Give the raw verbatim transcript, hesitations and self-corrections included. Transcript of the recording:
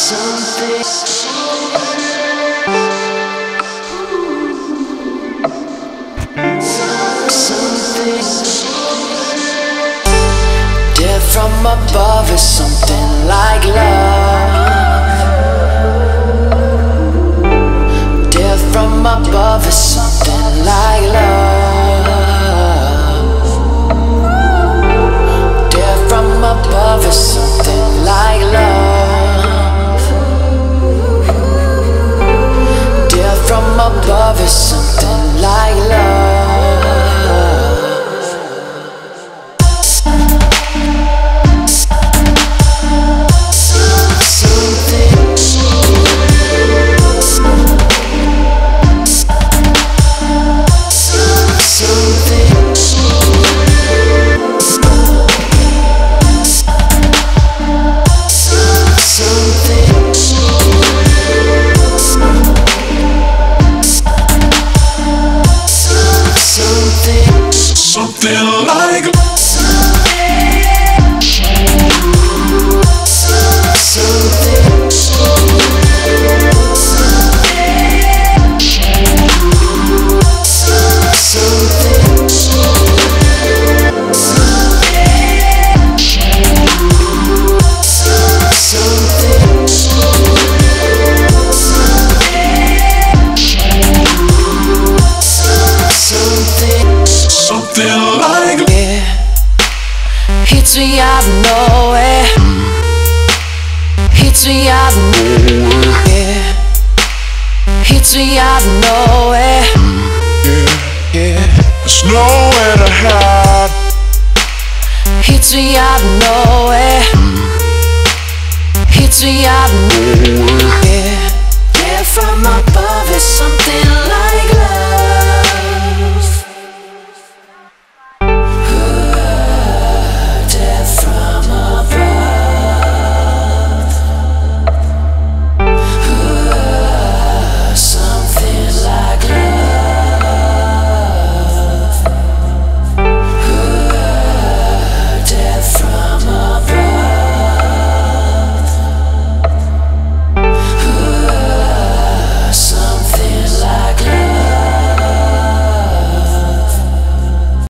Death from above is something like love. Death from above is something like love. Death from above is something like love. Death from above is something like love. Something like something like Yeah, hits me out of nowhere. Hits me out of nowhere. Yeah, hits me out of nowhere. Yeah, Yeah, there's nowhere to hide. hits me out of nowhere. Hits me out of nowhere. Yeah, yeah, from above is something like love.